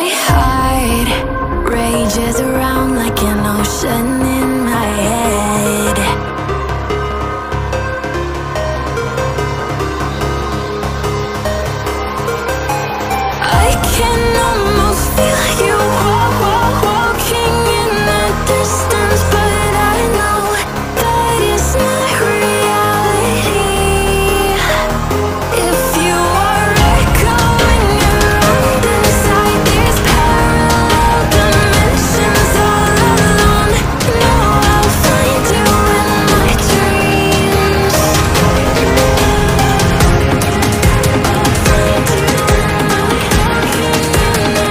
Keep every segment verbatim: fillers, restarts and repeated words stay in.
My heart rages around like an ocean in my head. I can almost feel you walk, walk, walking in the distance, but I know that it's not reality. If you are echoing around inside these parallel dimensions all alone, know I'll find you in my dreams. I'll find you in my walking in the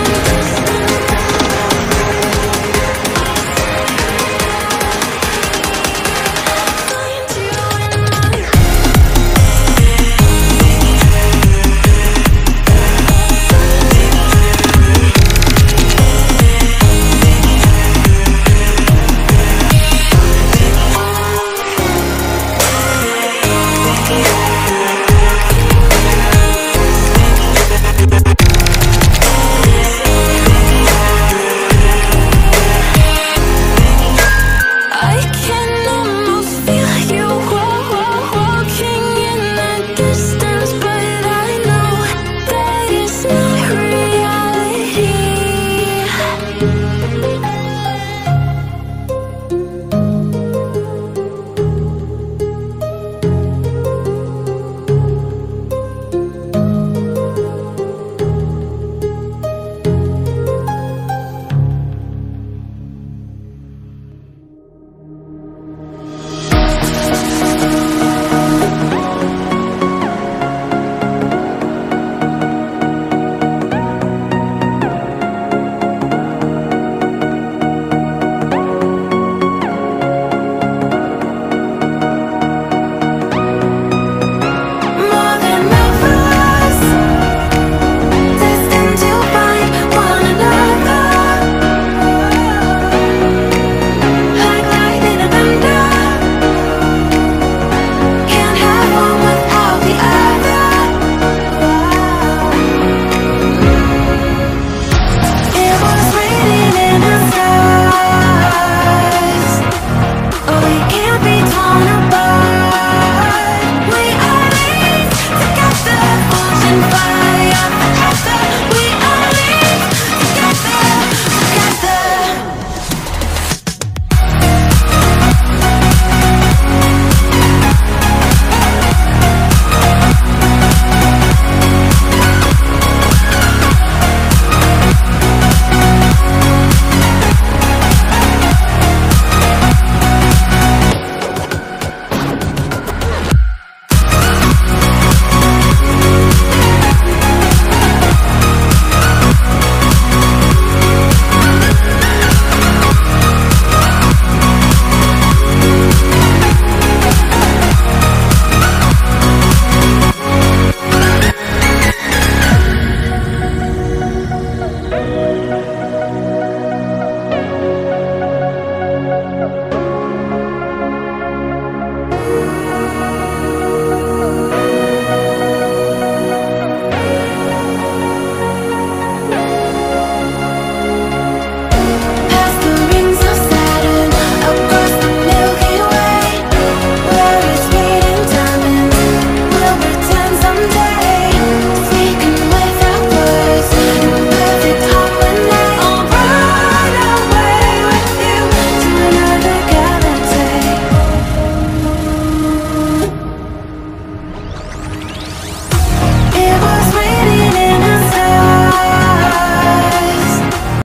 I can almost feel you walk, walk, walking in the distance, but I know that it's not reality. More than lovers, destined to find one another. Like lightning and thunder, can't have one without the other. It was written in the stars. Oh, we can't be torn apart. We are linked together, fortune fire.